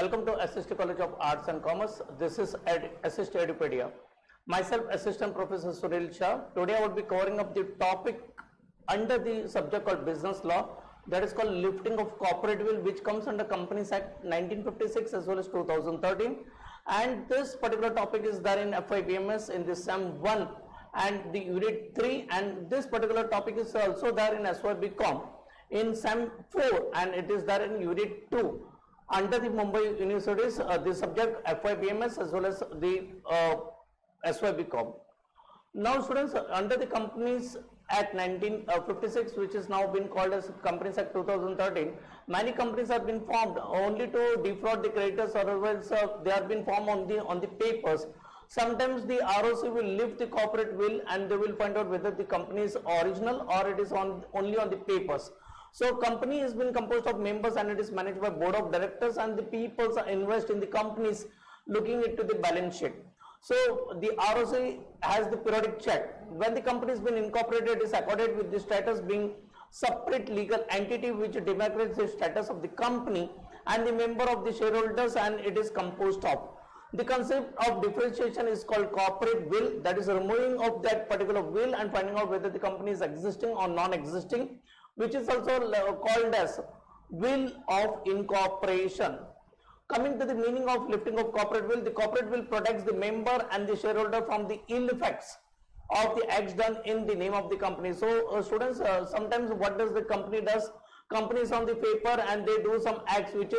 Welcome to SST College of Arts and Commerce. This is SST Edupedia. Myself, Assistant Professor Suril Shah. Today I will be covering up the topic under the subject called business law, that is called lifting of corporate will, which comes under Companies Act 1956 as well as 2013. And this particular topic is there in FIBMS in the SEM 1 and the Unit 3, and this particular topic is also there in SYBCom in SEM 4 and it is there in Unit 2. Under the Mumbai Universities, the subject FIBMS as well as the SYBCom. Now students, under the Companies Act 1956, which is now been called as Companies Act 2013, many companies have been formed only to defraud the creditors, or otherwise they have been formed on the papers. Sometimes the ROC will lift the corporate will and they will find out whether the company is original or it is only on the papers. So company has been composed of members and it is managed by board of directors, and the people invest in the companies looking into the balance sheet. So the ROC has the periodic check. When the company has been incorporated, it is accorded with the status being separate legal entity which demarcates the status of the company and the member of the shareholders, and it is composed of. The concept of differentiation is called corporate will, that is removing of that particular will and finding out whether the company is existing or non-existing, which is also called as will of incorporation. Coming to the meaning of lifting of corporate will, the corporate will protects the member and the shareholder from the ill effects of the acts done in the name of the company. So students, sometimes what does the company does? Company is on the paper and they do some acts which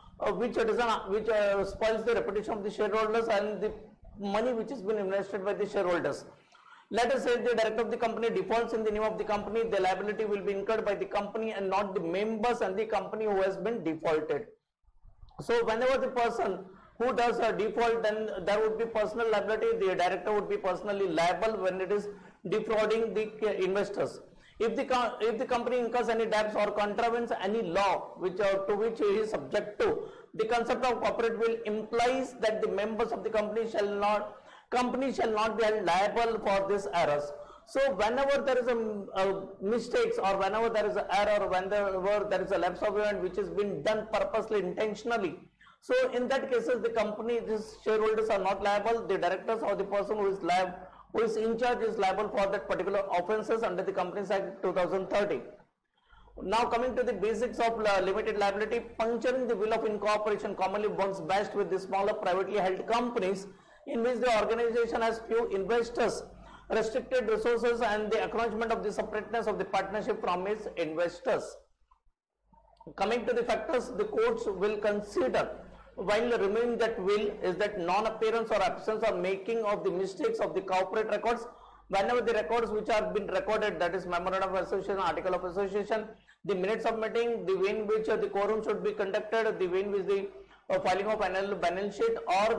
spoils the reputation of the shareholders and the money which has been invested by the shareholders. Let us say the director of the company defaults in the name of the company, the liability will be incurred by the company and not the members and the company who has been defaulted. So whenever the person who does a default, then there would be personal liability, the director would be personally liable when it is defrauding the investors. If the company incurs any debts or contravenes any law to which he is subject to, the concept of corporate will implies that the members of the company shall not be held liable for these errors. So whenever there is a mistakes, or whenever there is an error, whenever there is a lapse of event which has been done purposely, intentionally, so in that cases the company, these shareholders are not liable, the directors or the person who is in charge is liable for that particular offences under the Companies Act 2013. Now coming to the basics of limited liability, puncturing the will of incorporation commonly works best with the smaller privately held companies in which the organization has few investors, restricted resources, and the acknowledgement of the separateness of the partnership from its investors. Coming to the factors the courts will consider while removing that will is that non-appearance or absence or making of the mistakes of the corporate records. Whenever the records which are been recorded, that is memorandum of association, article of association, the minutes of meeting, the way in which the quorum should be conducted, the way in which the filing of annual balance sheet, or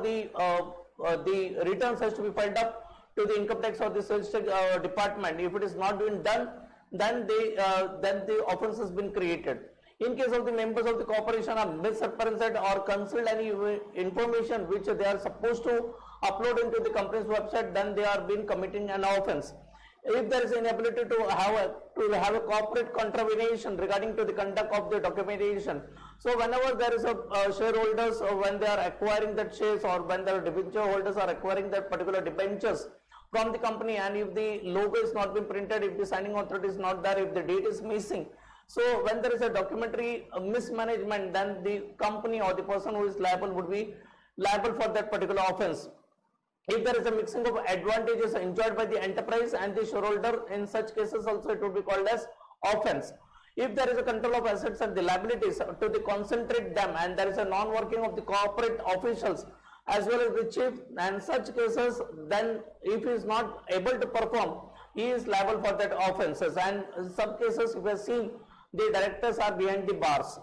the returns has to be filed up to the income tax or the sales tax department. If it is not been done, then the offence has been created. In case of the members of the corporation are misrepresented or concealed any information which they are supposed to upload into the company's website, then they are being committing an offence. If there is inability to have a corporate contravention regarding to the conduct of the documentation, so whenever there is a shareholders, when they are acquiring that shares, or when the debenture holders are acquiring that particular debentures from the company, and if the logo is not been printed, if the signing authority is not there, if the date is missing, so when there is a documentary mismanagement, then the company or the person who is liable would be liable for that particular offence. If there is a mixing of advantages enjoyed by the enterprise and the shareholder, in such cases also it would be called as offence. If there is a control of assets and the liabilities to the concentrate them, and there is a non-working of the corporate officials as well as the chief, and such cases, then if he is not able to perform, he is liable for that offences. And in some cases we have seen the directors are behind the bars.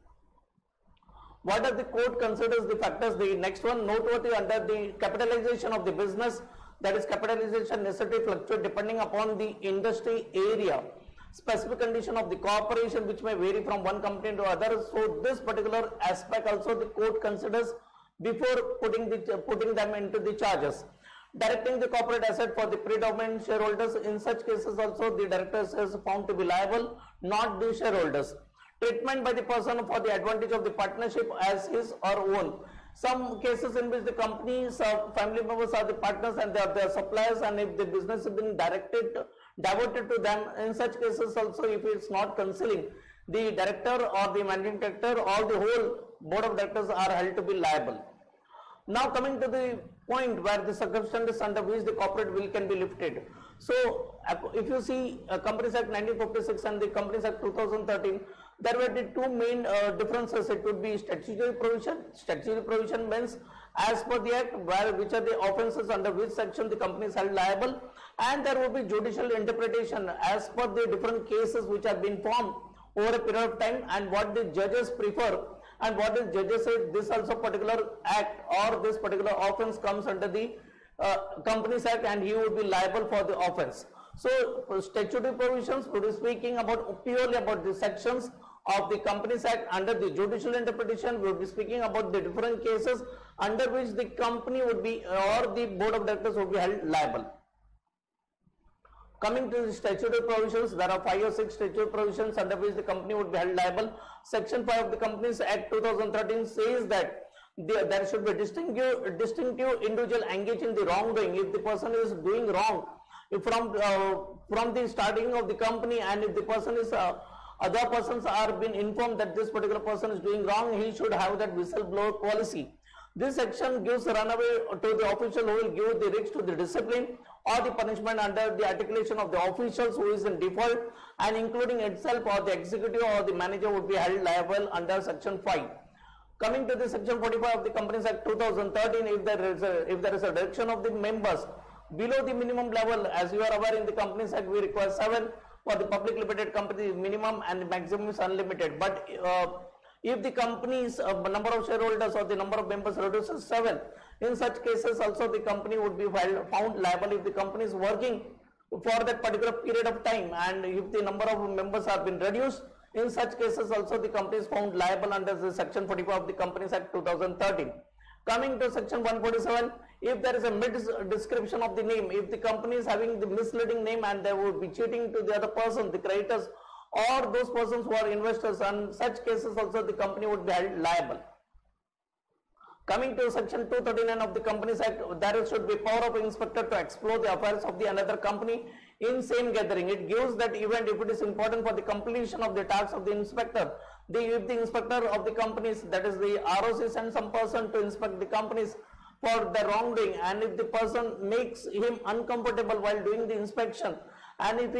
What does the court considers the factors? The next one, noteworthy under the capitalization of the business, that is capitalization necessity fluctuate depending upon the industry area, specific condition of the corporation which may vary from one company to other. So this particular aspect also the court considers before putting them into the charges. Directing the corporate asset for the predominant shareholders, in such cases also the directors is found to be liable, not the shareholders. treatment by the person for the advantage of the partnership as his or own. Some cases in which the company's family members are the partners and they are their suppliers, and if the business has been diverted to them, in such cases also, if it's not concealing, the director or the managing director or the whole board of directors are held to be liable. Now coming to the point where the circumstances under which the corporate will can be lifted. So if you see Companies Act 1956 and the Companies Act 2013, there were the two main differences. It would be statutory provision. Statutory provision means as per the act which are the offences under which section the company is held liable, and there would be judicial interpretation as per the different cases which have been formed over a period of time and what the judges prefer and what the judges say this also particular act or this particular offence comes under the Companies Act and he would be liable for the offence. So statutory provisions would be speaking about purely about the sections of the Companies Act. Under the judicial interpretation we would be speaking about the different cases under which the company would be or the board of directors would be held liable. Coming to the statutory provisions, there are 5 or 6 statutory provisions under which the company would be held liable. Section 5 of the Companies Act 2013 says that there should be a distinctive individual engaged in the wrongdoing. If the person is doing wrong from the starting of the company, and if the person is other persons are been informed that this particular person is doing wrong, he should have that whistleblower policy. This section gives runaway to the official who will give the risks to the discipline or the punishment under the articulation of the officials who is in default, and including itself or the executive or the manager would be held liable under section 5. Coming to the section 45 of the Companies Act 2013, if there is a reduction of the members below the minimum level, as you are aware in the Companies Act we require 7 for the public limited company minimum and the maximum is unlimited. But if the company's number of shareholders or the number of members reduces 7, in such cases also the company would be found liable if the company is working for that particular period of time, and if the number of members have been reduced, in such cases also the company is found liable under the section 45 of the Companies Act 2013. Coming to section 147, if there is a misdescription of the name, if the company is having the misleading name and they would be cheating to the other person, the creditors or those persons who are investors, and such cases also the company would be held liable. Coming to section 239 of the Companies Act, there should be power of inspector to explore the affairs of the another company in same gathering. It gives that event if it is important for the completion of the tasks of the inspector. If the inspector of the companies, that is the ROC, sends some person to inspect the companies for the wrongdoing, and if the person makes him uncomfortable while doing the inspection, and if he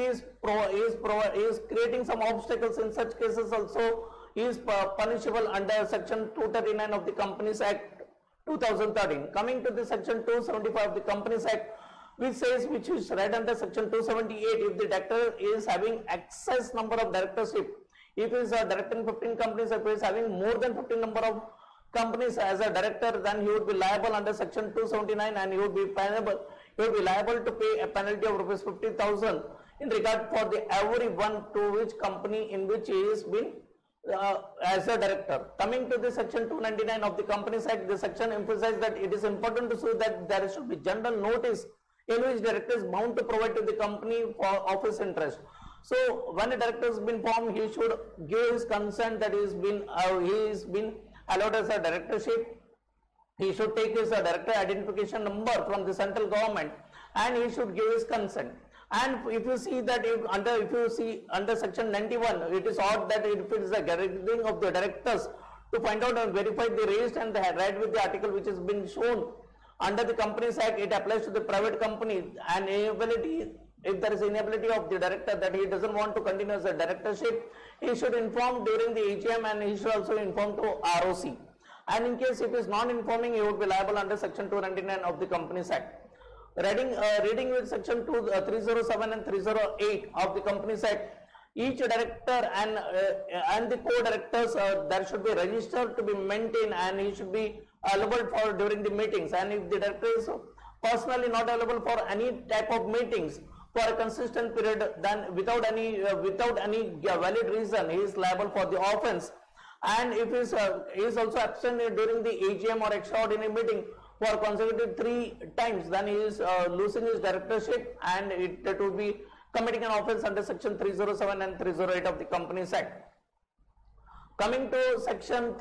is creating some obstacles, in such cases also he is punishable under section 239 of the Companies Act 2013. Coming to the section 275 of the Companies Act, which is read under section 278, if the director is having excess number of directorship, if he is a director in 15 companies, if he is having more than 15 number of companies as a director, then he would be liable under section 279 and he would be liable to pay a penalty of rupees 50,000 in regard for the every one to which company in which he has been as a director. Coming to the section 299 of the Companies Act, the section emphasizes that it is important to show that there should be general notice in which director is bound to provide to the company of his interest. So when a director has been formed, he should give his consent that he has been allowed as a directorship. He should take his director identification number from the central government, and he should give his consent. And if you see that under section 91, it is odd that if it is a gathering of the directors to find out and verify the raised and the read with the article which has been shown under the Companies Act, it applies to the private company, and if there is inability of the director that he doesn't want to continue as a directorship, he should inform during the AGM, and he should also inform to ROC. And in case if he is not informing, he would be liable under section 299 of the Companies Act. Reading with section 307 and 308 of the Companies Act, each director and the co-directors, there should be a register to be maintained, and he should be available for during the meetings. And if the director is personally not available for any type of meetings for a consistent period, then without any valid reason, he is liable for the offence. And if he is also absent during the AGM or extraordinary meeting for consecutive 3 times, then he is losing his directorship, and it would be committing an offence under section 307 and 308 of the Companies Act. Coming to section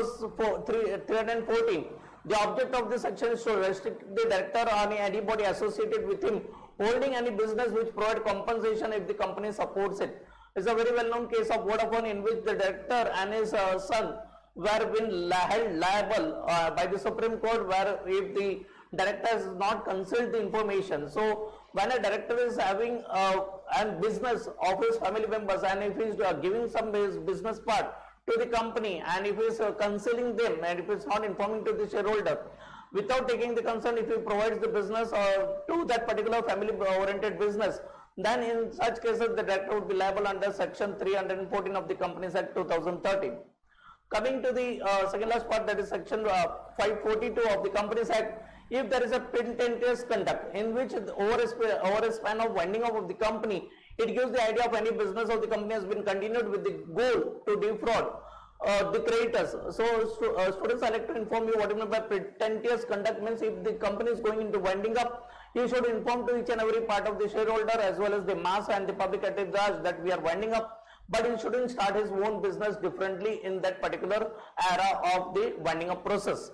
314, the object of this section is to restrict the director or anybody associated with him holding any business which provide compensation if the company supports it. It's a very well-known case of Vodafone in which the director and his son were been held liable by the Supreme Court, where if the director has not concealed the information. So when a director is having a business of his family members, and if he is giving some his business part to the company, and if he is concealing them, and if he is not informing to the shareholder, without taking the concern, if he provides the business to that particular family oriented business, then in such cases the director would be liable under section 314 of the Companies Act 2013. Coming to the second last part, that is section 542 of the Companies Act, if there is a pretentious conduct in which over a span of winding up of the company, it gives the idea of any business of the company has been continued with the goal to defraud the creditors. So students, I like to inform you what I mean by pretentious conduct means. If the company is going into winding up, you should inform to each and every part of the shareholder as well as the mass and the public at large that we are winding up, but he shouldn't start his own business differently in that particular era of the winding up process.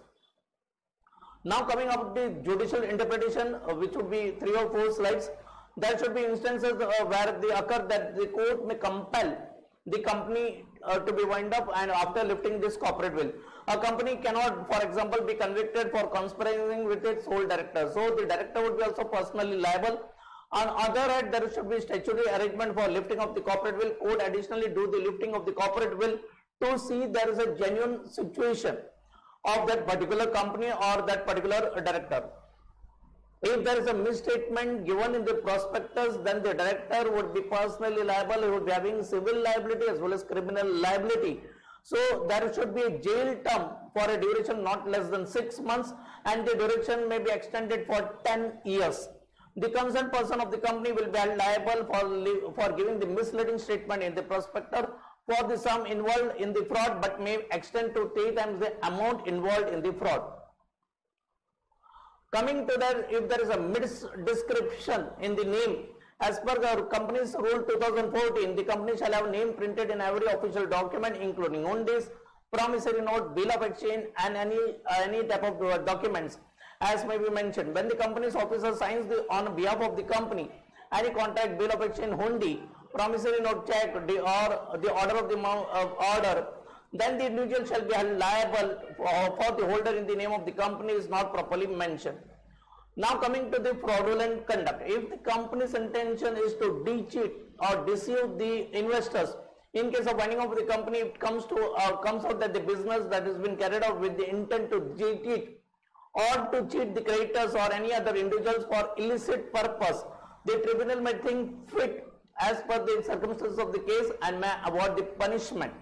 Now coming up to the judicial interpretation, which would be 3 or 4 slides. There should be instances where they occur that the court may compel the company to be wind up, and after lifting this corporate will. A company cannot, for example, be convicted for conspiring with its sole director. So the director would be also personally liable. On other hand, there should be statutory arrangement for lifting of the corporate will. Court additionally do the lifting of the corporate will to see there is a genuine situation of that particular company or that particular director. If there is a misstatement given in the prospectus, then the director would be personally liable. He would be having civil liability as well as criminal liability. So there should be a jail term for a duration not less than 6 months, and the duration may be extended for 10 years. The concerned person of the company will be held liable for giving the misleading statement in the prospectus for the sum involved in the fraud, but may extend to 3 times the amount involved in the fraud. Coming to that, if there is a misdescription in the name, as per the company's rule 2014, the company shall have name printed in every official document, including undies, promissory note, bill of exchange, and any type of documents as may be mentioned. When the company's officer signs on behalf of the company any contract, bill of exchange, hundi, promissory note, check, or the order of the order, then the individual shall be held liable for the holder in the name of the company is not properly mentioned. Now coming to the fraudulent conduct. If the company's intention is to cheat or deceive the investors, in case of winding up the company, it comes out that the business that has been carried out with the intent to cheat or to cheat the creditors or any other individuals for illicit purpose, the tribunal may think fit as per the circumstances of the case and may award the punishment.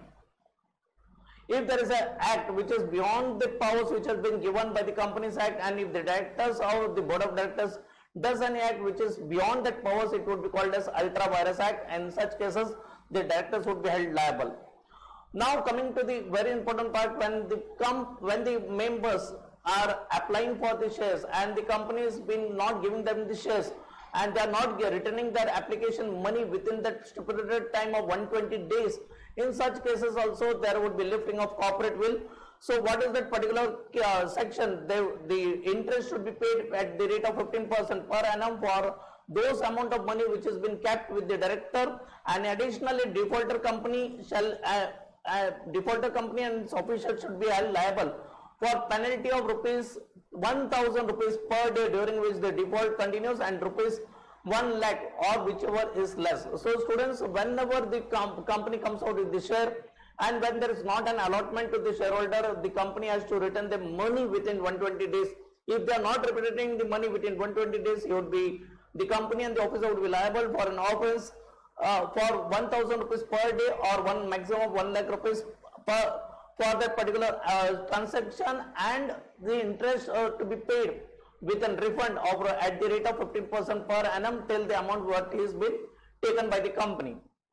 If there is an act which is beyond the powers which has been given by the Companies Act, and if the directors or the board of directors does any act which is beyond that powers, it would be called as ultra vires act, and in such cases the directors would be held liable. Now coming to the very important part, when the members are applying for the shares and the company has been not giving them the shares and they are not returning their application money within that stipulated time of 120 days, in such cases also there would be lifting of corporate will. So what is that particular section? The interest should be paid at the rate of 15% per annum for those amount of money which has been kept with the director, and additionally defaulter company and its officials should be held liable for penalty of ₹1,000 per day during which the default continues, and ₹1 lakh or whichever is less. So students, whenever the company comes out with the share and when there is not an allotment to the shareholder, the company has to return the money within 120 days. If they are not returning the money within 120 days, the company and the officer would be liable for an offence for ₹1,000 per day or maximum of ₹1 lakh for that particular transaction, and the interest to be paid with a refund of at the rate of 15% per annum till the amount what is been taken by the company.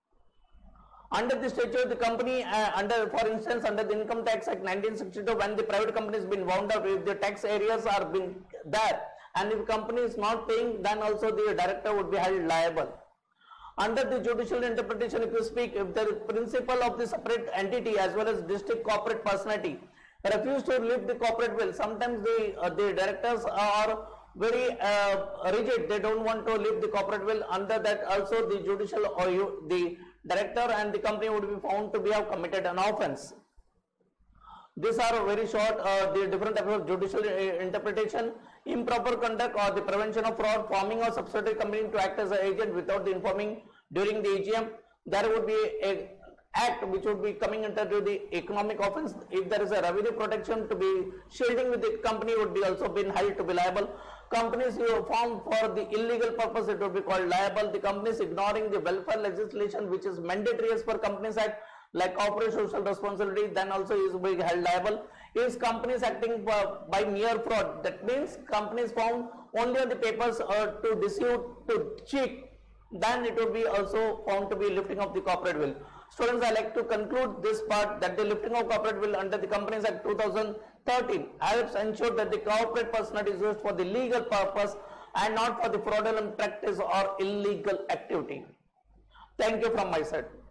Under the statute, the company for instance under the Income Tax Act 1962, when the private company has been wound up, if the tax areas are been there and if company is not paying, then also the director would be held liable. Under the judicial interpretation, if you speak, if the principal of the separate entity as well as district corporate personality refuse to lift the corporate will, sometimes the directors are very rigid, they don't want to lift the corporate will. Under that also the judicial or the director and the company would be found to be have committed an offense. These are very short, the different types of judicial interpretation. Improper conduct or the prevention of fraud, forming a subsidiary company to act as an agent without the informing during the AGM. There would be a act which would be coming under the economic offense. If there is a revenue protection to be shielding with the company, would be also been held to be liable. Companies you formed for the illegal purpose, it would be called liable. The companies ignoring the welfare legislation which is mandatory as per Companies Act, like corporate social responsibility, then also is being held liable. Is companies acting by mere fraud, that means companies found only on the papers to deceive, to cheat, then it would be also found to be lifting of the corporate will. Students, I like to conclude this part that the lifting of corporate will under the Companies Act 2013 helps ensure that the corporate personality is used for the legal purpose and not for the fraudulent practice or illegal activity. Thank you from my side.